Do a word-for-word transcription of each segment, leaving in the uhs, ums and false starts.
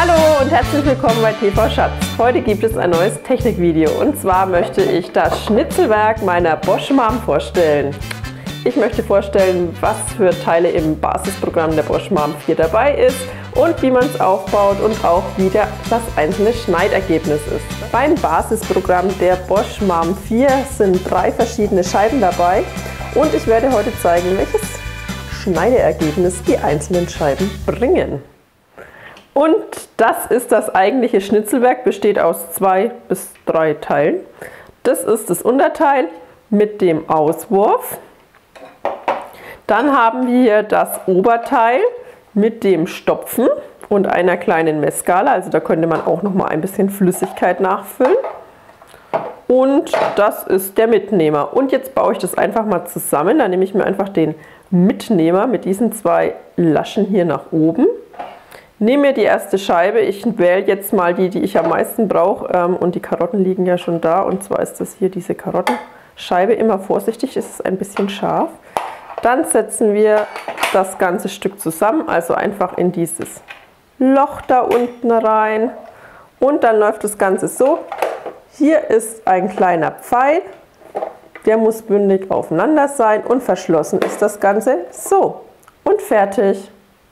Hallo und herzlich willkommen bei T V Schatz. Heute gibt es ein neues Technikvideo und zwar möchte ich das Schnitzelwerk meiner Bosch Mom vorstellen. Ich möchte vorstellen, was für Teile im Basisprogramm der Bosch Mom vier dabei ist und wie man es aufbaut und auch wie der, das einzelne Schneidergebnis ist. Beim Basisprogramm der Bosch Mom vier sind drei verschiedene Scheiben dabei und ich werde heute zeigen, welches Schneidergebnis die einzelnen Scheiben bringen. Und das ist das eigentliche Schnitzelwerk, besteht aus zwei bis drei Teilen. Das ist das Unterteil mit dem Auswurf. Dann haben wir das Oberteil mit dem Stopfen und einer kleinen Messskala, also da könnte man auch noch mal ein bisschen Flüssigkeit nachfüllen. Und das ist der Mitnehmer. Und jetzt baue ich das einfach mal zusammen. Da nehme ich mir einfach den Mitnehmer mit diesen zwei Laschen hier nach oben. Nehme mir die erste Scheibe, ich wähle jetzt mal die, die ich am meisten brauche, ähm, und die Karotten liegen ja schon da, und zwar ist das hier diese Karottenscheibe. Immer vorsichtig, ist es ein bisschen scharf. Dann setzen wir das ganze Stück zusammen, also einfach in dieses Loch da unten rein, und dann läuft das Ganze so. Hier ist ein kleiner Pfeil, der muss bündig aufeinander sein und verschlossen ist das Ganze so und fertig.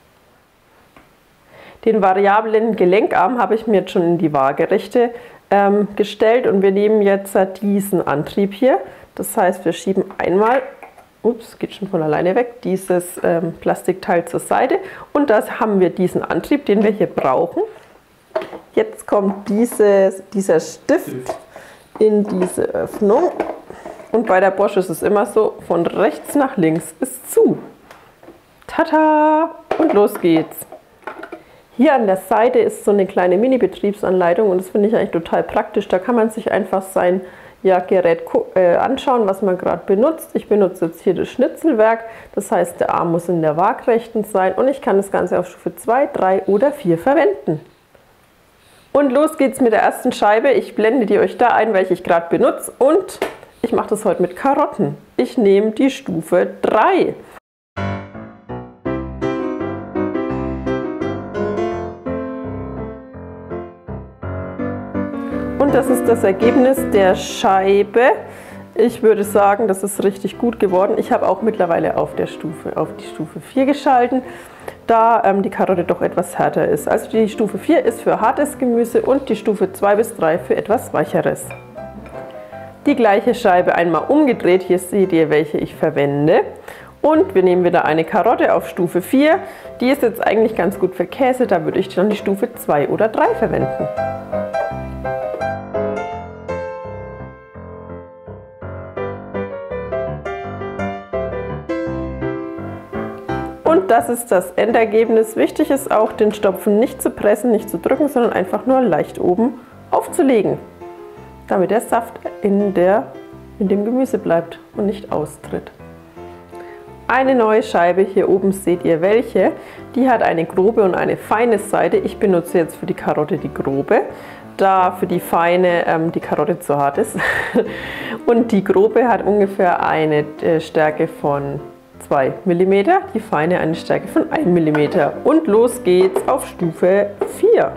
Den variablen Gelenkarm habe ich mir jetzt schon in die Waagerechte ähm, gestellt und wir nehmen jetzt diesen Antrieb hier. Das heißt, wir schieben einmal, ups, geht schon von alleine weg, dieses ähm, Plastikteil zur Seite und das haben wir diesen Antrieb, den wir hier brauchen. Jetzt kommt dieses, dieser Stift in diese Öffnung und bei der Bosch ist es immer so, von rechts nach links ist zu. Tada! Und los geht's! Hier an der Seite ist so eine kleine Mini-Betriebsanleitung und das finde ich eigentlich total praktisch. Da kann man sich einfach sein ja, Gerät äh, anschauen, was man gerade benutzt. Ich benutze jetzt hier das Schnitzelwerk, das heißt, der Arm muss in der Waagrechten sein und ich kann das Ganze auf Stufe zwei, drei oder vier verwenden. Und los geht's mit der ersten Scheibe. Ich blende die euch da ein, welche ich gerade benutze, und ich mache das heute mit Karotten. Ich nehme die Stufe drei. Und das ist das Ergebnis der Scheibe. Ich würde sagen, das ist richtig gut geworden. Ich habe auch mittlerweile auf, der Stufe, auf die Stufe vier geschalten, da ähm, die Karotte doch etwas härter ist. Also die Stufe vier ist für hartes Gemüse und die Stufe zwei bis drei für etwas weicheres. Die gleiche Scheibe einmal umgedreht, hier seht ihr, welche ich verwende. Und wir nehmen wieder eine Karotte auf Stufe vier. Die ist jetzt eigentlich ganz gut für Käse, da würde ich dann die Stufe zwei oder drei verwenden. Und das ist das Endergebnis. Wichtig ist auch, den Stopfen nicht zu pressen, nicht zu drücken, sondern einfach nur leicht oben aufzulegen, damit der Saft in, der, in dem Gemüse bleibt und nicht austritt. Eine neue Scheibe, hier oben seht ihr welche, die hat eine grobe und eine feine Seite. Ich benutze jetzt für die Karotte die grobe, da für die feine ähm, die Karotte zu hart ist. Und die grobe hat ungefähr eine äh, Stärke von zwei Millimeter, die feine eine Stärke von einem Millimeter. Und los geht's auf Stufe vier.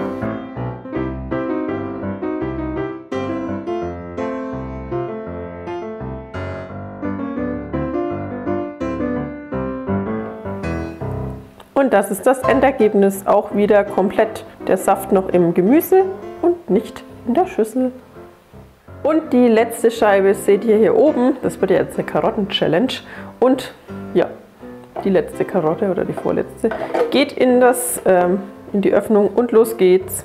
Und das ist das Endergebnis, auch wieder komplett der Saft noch im Gemüse und nicht in der Schüssel. Und die letzte Scheibe seht ihr hier oben, das wird ja jetzt eine Karotten-Challenge. Und ja, die letzte Karotte oder die vorletzte geht in, das, ähm, in die Öffnung und los geht's.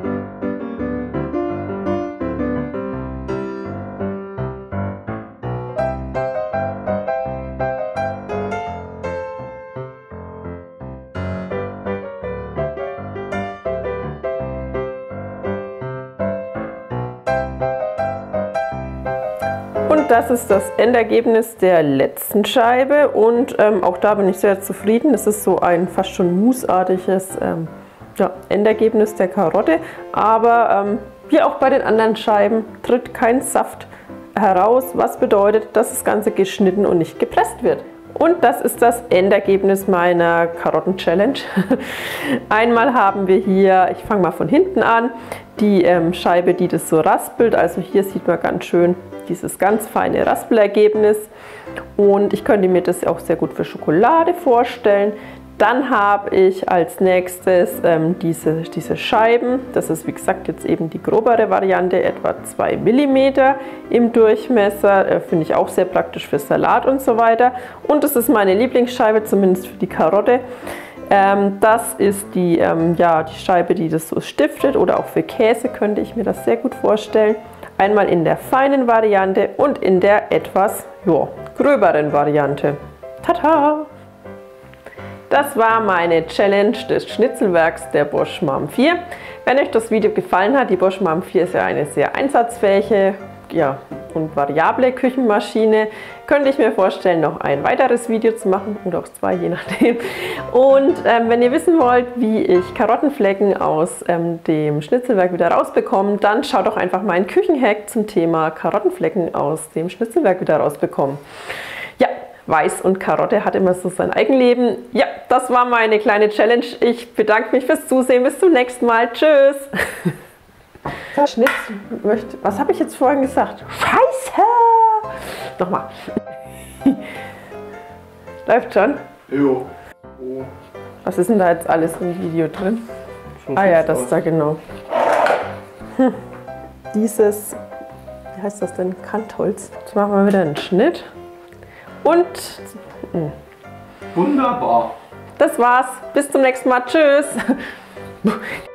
Und das ist das Endergebnis der letzten Scheibe und ähm, auch da bin ich sehr zufrieden. Es ist so ein fast schon mousseartiges ähm, ja, Endergebnis der Karotte, aber ähm, wie auch bei den anderen Scheiben tritt kein Saft heraus, was bedeutet, dass das Ganze geschnitten und nicht gepresst wird. Und das ist das Endergebnis meiner Karotten-Challenge. Einmal haben wir hier, ich fange mal von hinten an, die ähm, Scheibe, die das so raspelt. Also hier sieht man ganz schön dieses ganz feine Raspelergebnis. Und ich könnte mir das auch sehr gut für Schokolade vorstellen. Dann habe ich als nächstes ähm, diese, diese Scheiben. Das ist wie gesagt jetzt eben die grobere Variante, etwa zwei Millimeter im Durchmesser. Äh, Finde ich auch sehr praktisch für Salat und so weiter. Und das ist meine Lieblingsscheibe, zumindest für die Karotte. Ähm, das ist die, ähm, ja, die Scheibe, die das so stiftet, oder auch für Käse könnte ich mir das sehr gut vorstellen. Einmal in der feinen Variante und in der etwas jo, gröberen Variante. Tada! Das war meine Challenge des Schnitzelwerks der Bosch Mom vier. Wenn euch das Video gefallen hat, die Bosch Mom vier ist ja eine sehr einsatzfähige ja, und variable Küchenmaschine, könnte ich mir vorstellen, noch ein weiteres Video zu machen oder auch zwei, je nachdem. Und ähm, wenn ihr wissen wollt, wie ich Karottenflecken aus ähm, dem Schnitzelwerk wieder rausbekomme, dann schaut doch einfach meinen Küchenhack zum Thema Karottenflecken aus dem Schnitzelwerk wieder rausbekommen. Ja. Weiß und Karotte hat immer so sein Eigenleben. Ja, das war meine kleine Challenge. Ich bedanke mich fürs Zusehen. Bis zum nächsten Mal. Tschüss. Schnitzel möchte. Was habe ich jetzt vorhin gesagt? Scheiße! Nochmal. Läuft schon? Jo. Oh. Was ist denn da jetzt alles im Video drin? So ah ja, das aus. Da genau. Hm. Dieses, wie heißt das denn? Kantholz. Jetzt machen wir wieder einen Schnitt. Und mh. Wunderbar. Das war's. Bis zum nächsten Mal. Tschüss.